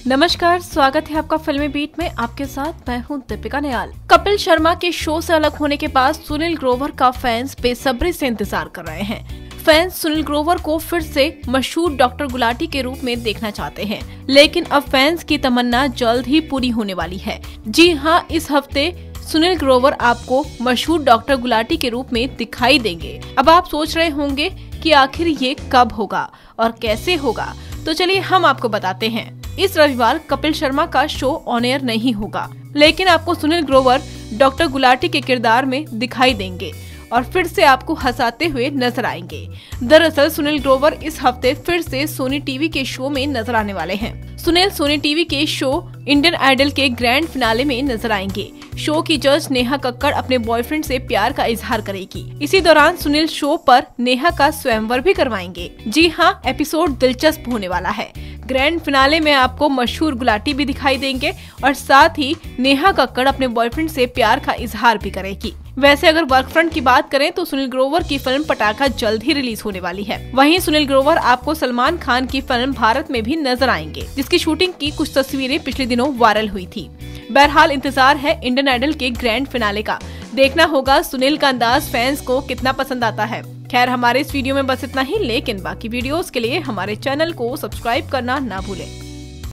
नमस्कार, स्वागत है आपका फिल्मी बीट में। आपके साथ मैं हूं दीपिका नियाल। कपिल शर्मा के शो से अलग होने के बाद सुनील ग्रोवर का फैंस बेसब्री से इंतजार कर रहे हैं। फैंस सुनील ग्रोवर को फिर से मशहूर डॉक्टर गुलाटी के रूप में देखना चाहते हैं, लेकिन अब फैंस की तमन्ना जल्द ही पूरी होने वाली है। जी हां, इस हफ्ते सुनील ग्रोवर आपको मशहूर डॉक्टर गुलाटी के रूप में दिखाई देंगे। अब आप सोच रहे होंगे कि आखिर ये कब होगा और कैसे होगा, तो चलिए हम आपको बताते हैं। इस रविवार कपिल शर्मा का शो ऑन एयर नहीं होगा, लेकिन आपको सुनील ग्रोवर डॉक्टर गुलाटी के किरदार में दिखाई देंगे और फिर से आपको हंसाते हुए नजर आएंगे। दरअसल सुनील ग्रोवर इस हफ्ते फिर से सोनी टीवी के शो में नजर आने वाले हैं। सुनील सोनी टीवी के शो इंडियन आइडल के ग्रैंड फिनाले में नजर आएंगे। शो की जज नेहा कक्कड़ अपने बॉयफ्रेंड से प्यार का इजहार करेगी। इसी दौरान सुनील शो पर नेहा का स्वयंवर भी करवाएंगे। जी हाँ, एपिसोड दिलचस्प होने वाला है। ग्रैंड फिनाले में आपको मशहूर गुलाटी भी दिखाई देंगे और साथ ही नेहा कक्कड़ अपने बॉयफ्रेंड से प्यार का इजहार भी करेगी। वैसे अगर वर्क फ्रंट की बात करें तो सुनील ग्रोवर की फिल्म पटाखा जल्द ही रिलीज होने वाली है। वहीं सुनील ग्रोवर आपको सलमान खान की फिल्म भारत में भी नजर आएंगे, जिसकी शूटिंग की कुछ तस्वीरें पिछले दिनों वायरल हुई थी। बहरहाल इंतजार है इंडियन आइडल के ग्रैंड फिनाले का। देखना होगा सुनील का अंदाज फैंस को कितना पसंद आता है। खैर, हमारे इस वीडियो में बस इतना ही, लेकिन बाकी वीडियोस के लिए हमारे चैनल को सब्सक्राइब करना ना भूलें।